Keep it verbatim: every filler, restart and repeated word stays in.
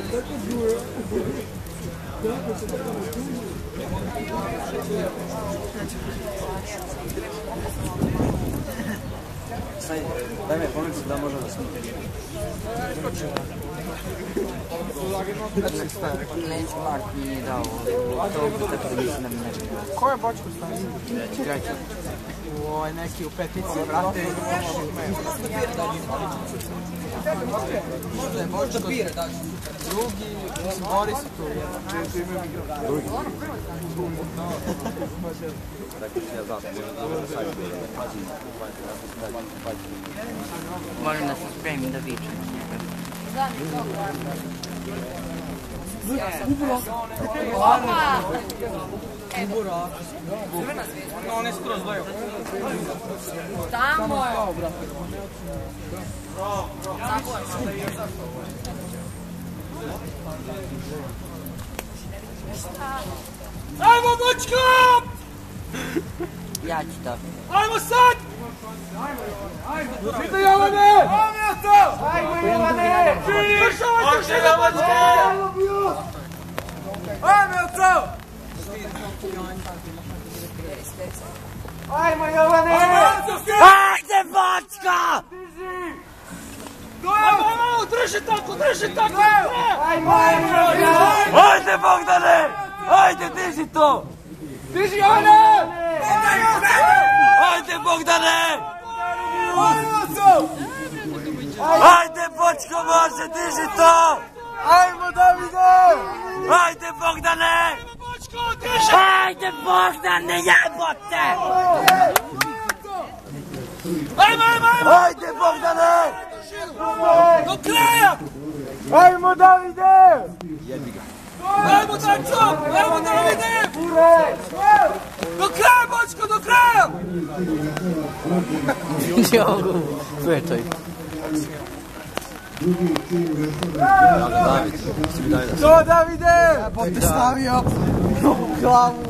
Daj me pomicu da može da se Neće Mark nije dao to, tako da mislim da mi ne bi dao. Ko je bočku stavio? Građan. Oj, neki u petici, brate. Možda je bočko. Drugi, mislim, Boris je tu. Drugi. Molim da se spremim da vičem. Opa! On je skroz dojel. Tamo je! Ajmo, bočka! Ja ću to. Ajmo sad! Ajmo Jovane! Ajmo to! Ajmo Jovane! Državajte se na bočke! Ajmo to! Ajmo Jovane! Ajde, bočka! Ajmo, ajmo, drži tako, drži tako! Ajmo, ajmo! Ajde Bogdane! Ajde, diži to! Diži Jovane! Ajde Bogdane! Ajmo! Ajde Bočko može, diži to! Ajmo Davide! Ajde Bogdane! Ajde, Bogdane, jebote! Ajmo, ajmo, ajmo! Ajde Bogdane! Do kraja! Ajmo Davide! Jebi ga. Ajmo Dačo! Ajmo Davide! Do kraja, Bočko, do kraja! Jogu, svečaj. David, si mi daj da se. To Davide! Jebote stavio glavu